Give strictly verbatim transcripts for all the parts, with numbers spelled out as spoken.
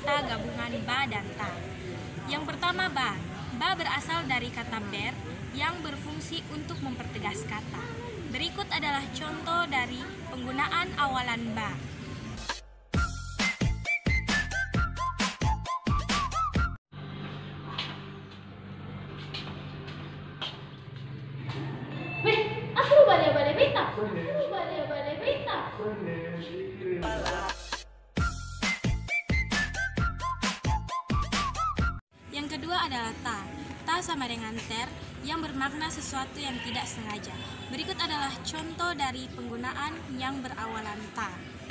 kata gabungan ba dan ta. Yang pertama ba. Ba berasal dari kata ber yang berfungsi untuk mempertegas kata. Berikut adalah contoh dari penggunaan awalan ba. Weh, aku balik-balik beta. Aku balik-balik beta. Yang kedua adalah ta. Ta sama dengan ter yang bermakna sesuatu yang tidak sengaja. Berikut adalah contoh dari penggunaan yang berawalan ta.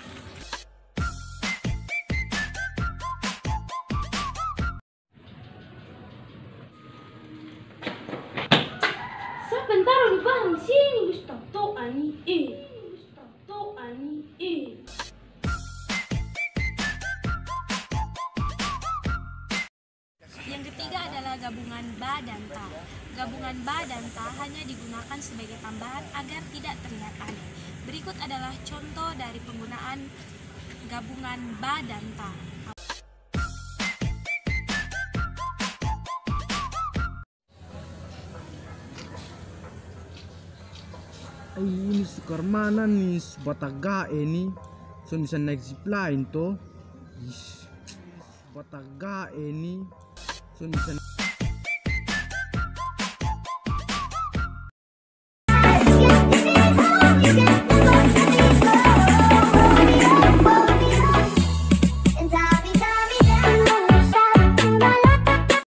Sebentar lu bang sini Gustaf to ani e. Gustaf to ani e. Yang ketiga adalah gabungan ba dan ta. Gabungan ba dan ta hanya digunakan sebagai tambahan agar tidak terlihat aneh. Berikut adalah contoh dari penggunaan gabungan ba dan ta. Ay, ini sukar mana nih bataga ini. So bisa naik zipline to. Is bataga ini. So bisa